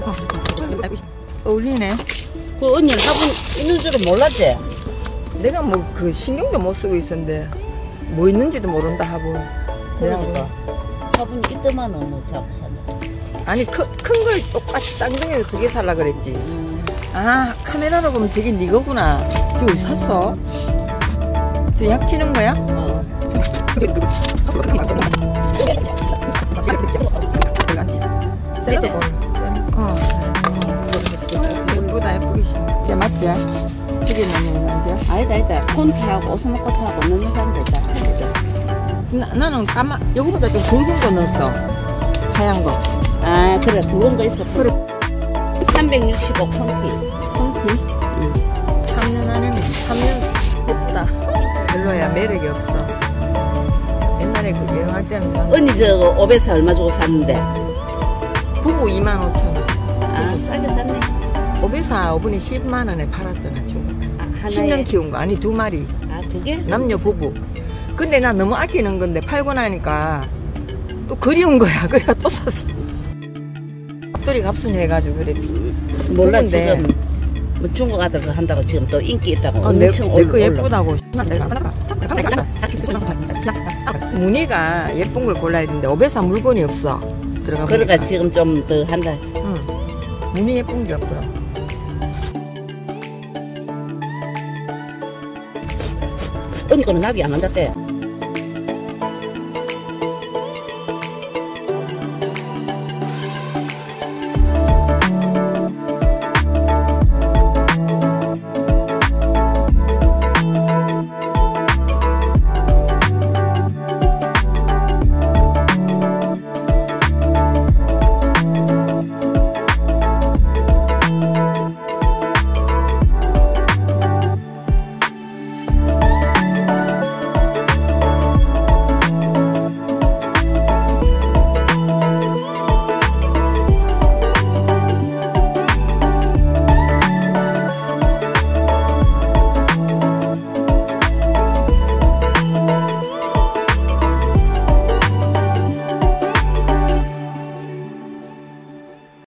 어울리네. 그 언니는 화분 있는 줄은 몰랐지? 내가 뭐 그 신경도 못 쓰고 있었는데 뭐 있는지도 모른다 화분. 그러니까 화분이 있더만은 뭐 자꾸 산다. 아니 큰 걸 똑같이 쌍둥이를 2개 살라 그랬지. 아 카메라로 보면 저게 네 거구나. 저기 샀어? 저 약 치는 거야? 되지? 예쁘다 예쁘게 심어. 맞지? 저게 넣는 이제? 아니다 콘티하고 오스모코트하고 넣는 사람도 있다. 나는 까만 요거보다 좀 굵은 거 넣었어. 하얀 거. 아 그래 굵은 거 있어. 그래. 365 콘티. 콘티? 3년 안에는 3년 예쁘다. 별로야 매력이 없어. 옛날에 그 여행할 때는 좋았는데. 언니 저 옵에서 얼마 주고 샀는데? 부부 25,000원. 아 싸게 샀네. 옵에서 어분이 10만원에 팔았잖아 지금. 하나에? 10년 키운 거. 아니 2마리. 아 2개? 남녀 부부. 근데 나 너무 아끼는 건데 팔고 나니까 또 그리운 거야. 그래가 또 샀어. 앞돌이 값순 해가지고 그래. 몰라 부부인데. 지금 뭐 중국 아들 그 한다고 지금 또 인기 있다고 내 엄청 거 예쁘다고. 무늬가 예쁜 걸 골라야 되는데 옵에서 물건이 없어. 들어가 보니까. 그러니까 지금 좀 더 한 달. 응. 무늬 예쁜 게 없더라. 언니 거는 납이 안 한다대.